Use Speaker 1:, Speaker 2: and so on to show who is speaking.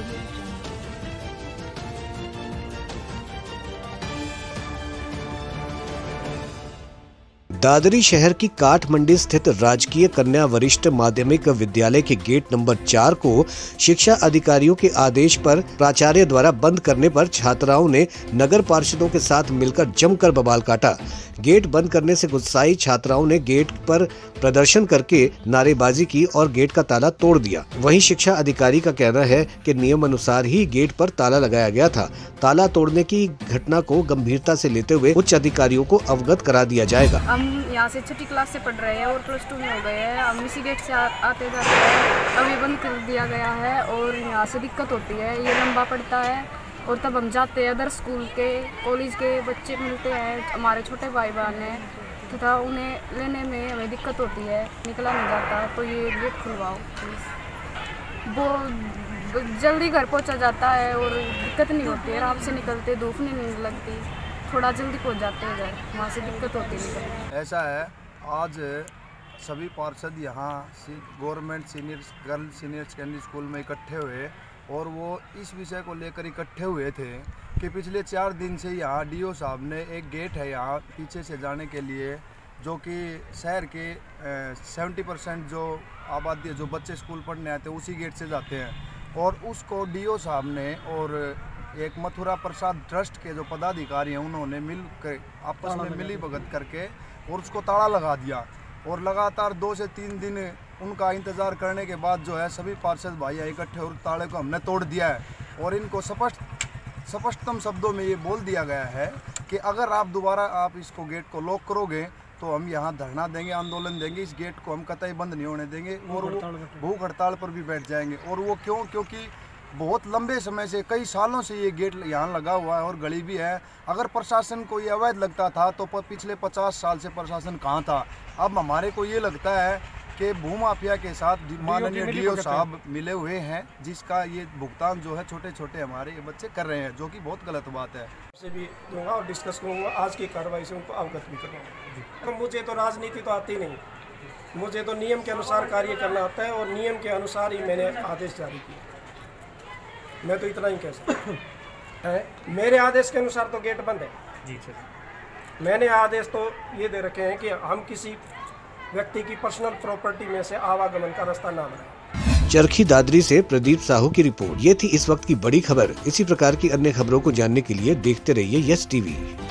Speaker 1: दादरी शहर की काठ मंडी स्थित राजकीय कन्या वरिष्ठ माध्यमिक विद्यालय के गेट नंबर 4 को शिक्षा अधिकारियों के आदेश पर प्राचार्य द्वारा बंद करने पर छात्राओं ने नगर पार्षदों के साथ मिलकर जमकर बवाल काटा। गेट बंद करने से गुस्साई छात्राओं ने गेट पर प्रदर्शन करके नारेबाजी की और गेट का ताला तोड़ दिया। वहीं शिक्षा अधिकारी का कहना है कि नियम अनुसार ही गेट पर ताला लगाया गया था। ताला तोड़ने की घटना को गंभीरता से लेते हुए उच्च अधिकारियों को अवगत करा दिया जाएगा।
Speaker 2: हम यहाँ से छठी क्लास से पढ़ रहे हैं और +2 में हो गए हैं। हम इसी गेट से आते जाते हैं। अभी बंद कर दिया गया है और यहाँ से दिक्कत होती है, ये लंबा पड़ता है और तब हम जाते हैं। अदर स्कूल के कॉलेज के बच्चे मिलते हैं, हमारे छोटे भाई बहन हैं, तथा उन्हें लेने में हमें दिक्कत होती है, निकला नहीं जाता। तो ये गेट खुलवाओ प्लीज़। वो जल्दी घर पहुँचा जाता है और दिक्कत नहीं होती है, आराम से निकलते, धूप नहीं लगती, थोड़ा जल्दी पहुंच जाते हैं घर, वहाँ से दिक्कत होती है।
Speaker 3: ऐसा है, आज सभी पार्षद यहाँ government girls senior secondary school में इकट्ठे हुए और वो इस विषय को लेकर इकट्ठे हुए थे कि पिछले 4 दिन से यहाँ डीओ साहब ने एक गेट है यहाँ पीछे से जाने के लिए, जो कि शहर के 70% जो आबादी है, जो बच्चे स्कूल पढ़ने आते हैं उसी गेट से जाते हैं, और उसको डीओ साहब ने और एक मथुरा प्रसाद ट्रस्ट के जो पदाधिकारी हैं उन्होंने मिल कर आपस में मिली भगत करके और उसको ताला लगा दिया। और लगातार 2 से 3 दिन उनका इंतज़ार करने के बाद जो है सभी पार्षद भाई इकट्ठे और ताले को हमने तोड़ दिया है और इनको स्पष्टतम शब्दों में ये बोल दिया गया है कि अगर आप दोबारा इसको गेट को लॉक करोगे तो हम यहाँ धरना देंगे, आंदोलन देंगे, इस गेट को हम कतई बंद नहीं होने देंगे और भूख हड़ताल पर भी बैठ जाएंगे। और वो क्योंकि बहुत लंबे समय से, कई सालों से ये गेट यहाँ लगा हुआ है और गली भी है। अगर प्रशासन को ये अवैध लगता था तो पिछले 50 साल से प्रशासन कहाँ था। अब हमारे को ये लगता है कि भूमाफिया के साथ माननीय डीओ साहब मिले हुए हैं, जिसका ये भुगतान जो है छोटे छोटे हमारे ये बच्चे कर रहे हैं, जो कि बहुत गलत बात है।
Speaker 4: से भी दूंगा और डिस्कस करूँगा, आज की कार्रवाई से उनको अवगत भी करूँगा। तो मुझे तो राजनीति तो आती नहीं, मुझे तो नियम के अनुसार कार्य करना आता है और नियम के अनुसार ही मैंने आदेश जारी किया। मैं तो इतना ही कह सकता हूँ। मेरे आदेश के अनुसार तो गेट बंद है जी सर। मैंने आदेश तो ये दे रखे हैं कि हम किसी व्यक्ति की पर्सनल प्रॉपर्टी में से आवागमन का रास्ता ना बनाएं।
Speaker 1: चरखी दादरी से प्रदीप साहू की रिपोर्ट। ये थी इस वक्त की बड़ी खबर। इसी प्रकार की अन्य खबरों को जानने के लिए देखते रहिए यस टीवी।